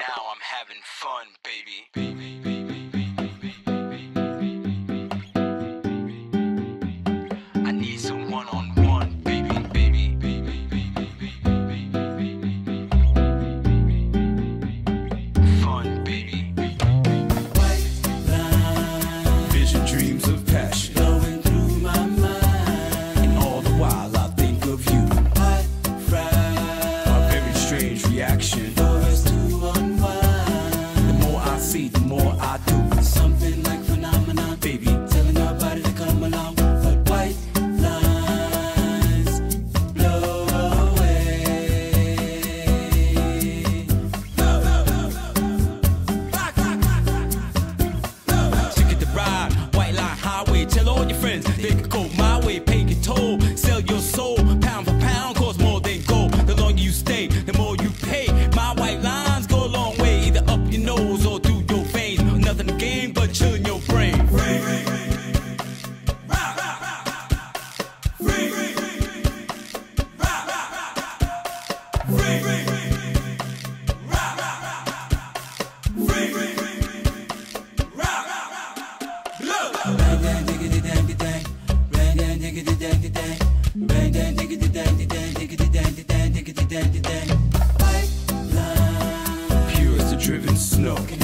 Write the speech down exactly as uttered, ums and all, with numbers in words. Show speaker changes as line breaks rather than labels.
now I'm having fun, baby. I need some one-on-one, baby, baby. Fun, baby.
White line,
Vision, dreams of passion,
going through my mind.
and all the while I think of you.
Hot fry,
A very strange reaction.
for us to unwind.
The more I see, the more I do.
Something like phenomenon,
Baby,
telling your body to come along. But white lines blow away.
ticket to ride, white line highway. Tell all your friends they can go my way. Pay your toll, sell your soul. Pound for pound, costs more than gold. The longer you stay, the more you pay. My white lines go a long way, either up your nose or through your veins. Nothing to gain but chilling your brain.
Bang dang diggity dang dang, bang dang diggity dang dang, bang dang diggity dang dang, diggity dang dang, diggity dang dang. White line,
Pure as the driven snow.